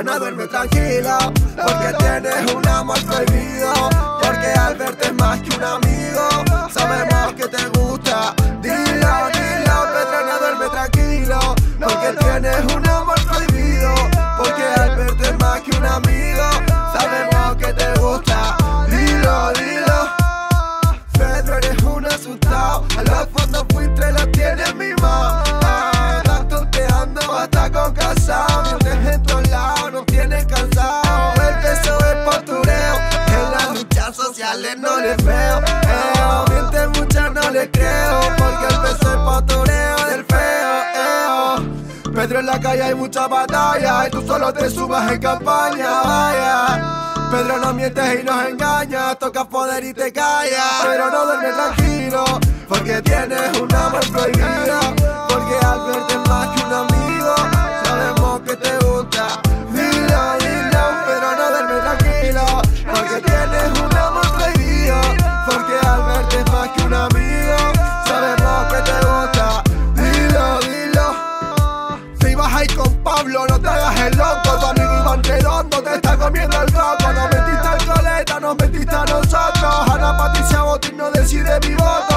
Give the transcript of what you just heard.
no duerme tranquilo, porque tienes un amor prohibido, porque al verte es más que un amigo, sabemos que te gusta. Dilo, dilo, Pedro no duerme tranquilo, porque tienes un amor prohibido, porque al verte es más que un amigo, sabemos que te gusta. Dilo, dilo. Pedro, eres un asustado, a los fondos fuiste, los tienes mimados. Estás tonteando hasta con casado, mientes en todos lados, nos tienes cansado. El beso es postureo, en las luchas sociales no les veo. Mientes mucho, no les creo, porque el beso es postureo del feo. Pedro, en la calle hay mucha batalla y tú solo te subas en campaña, vaya. Pedro, no mientes y nos engañas, tocas poder y te callas. Pero no duerme tranquilo, porque tienes un amor prohibido, porque al verte es más que un amigo, sabemos que te gusta. Dilo, dilo, pero no duerme tranquilo, porque tienes un amor prohibido, porque al verte es más que un amigo, sabemos que te gusta. Dilo, dilo. Si ibas ahí con Pablo, no te hagas el loco, tu amigo Iván Redondo te está comiendo el coco. Nos metiste al coleta, nos metiste a nosotros, Ana Patricia Botín no decide mi voto.